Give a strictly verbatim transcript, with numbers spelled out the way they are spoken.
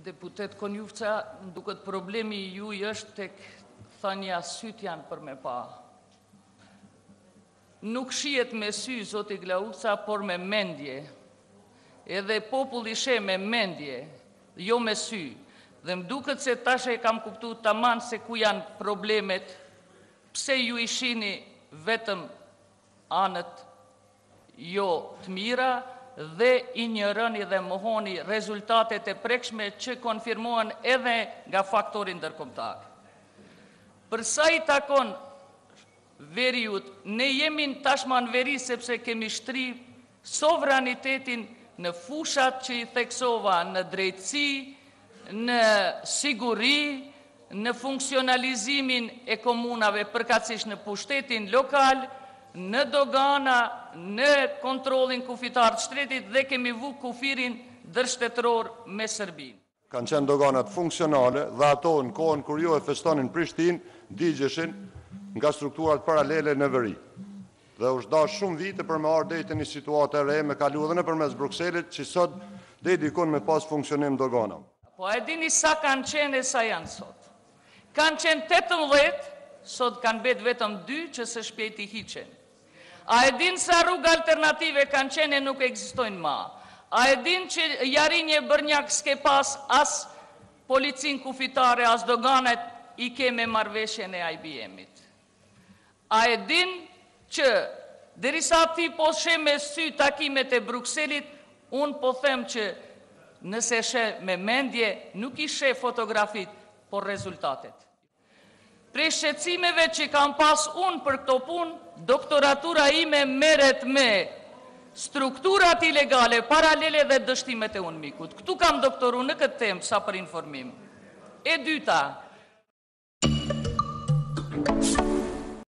Deputet Konjufca, më duket problemi juj është tek thënia syt janë për me pa. Nuk shihet me sy, zoti Glauca, por me mendje. Edhe populli sheh me mendje, jo me sy. Dhe më duket se tash e kam kuptu taman se ku janë problemet, pse ju i shihni vetëm anët jo të mira dhe i njërëni dhe mohoni rezultatet e prekshme që konfirmohen edhe nga faktori ndërkombëtar. Përsa i takon veriut, ne jemi tashma në veri sepse kemi shtri sovranitetin në fushat që i theksova, në drejtësi, në siguri, në funksionalizimin e komunave, përkatësisht në pushtetin lokal, në dogana, në kontrolin kufitar të shtetit dhe kemi vu kufirin dërshtetëror me Serbinë. Kanë qenë doganat funksionale dhe ato në kohën kur ju e festonin Prishtinë, digjeshin nga strukturat paralele në veri. Dhe është da shumë vite për me arë dejtë një situatë e re, me kalu dhe në përmes Brukselit, që sot dhe dikon me pas funksionim dogana. Po e dini sa kanë qenë e sa janë sot. Kanë qenë tetëmbëdhjetë, sot kanë betë vetëm dy që së shpejti hiqen. A e din sa rrugë alternative kanë qenë e nuk ekzistojnë ma. A e din që Jarinje Bërnjak s'ke pas as policin kufitare, as doganet i ke me marrëveshjen e I B M-it. A e din që derisa ti po she me sy takimet e Brukselit, unë po them që nëse she me mendje, nuk i she fotografit, por rezultatet. Prej shqetësimeve që kam pas unë për këto punë, doktoratura ime merret me strukturat ilegale, paralele dhe dështimet e unmikut. Këtu kam doktoru në këtë temë, sa për informim. E dyta,